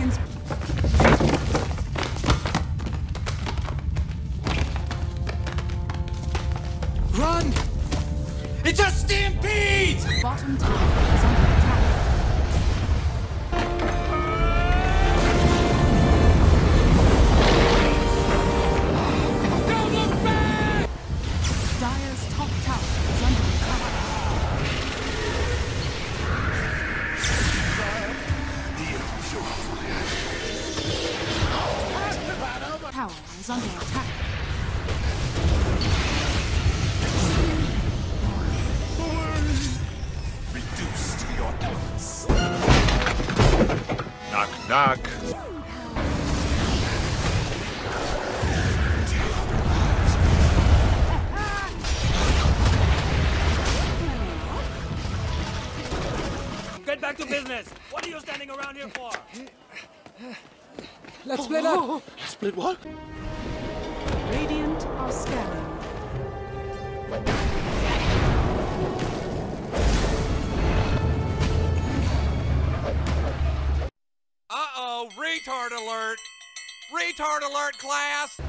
Radiant's Run! It's a stampede! bottom tower is under attack. Don't look back! Dire's top tower is under attack. Tower is under attack. Reduced to your elements. Knock, knock. Get back to business! What are you standing around here for? Let's split up. Split what? Radiant are scanning. Uh-oh, retard alert! Retard alert, class!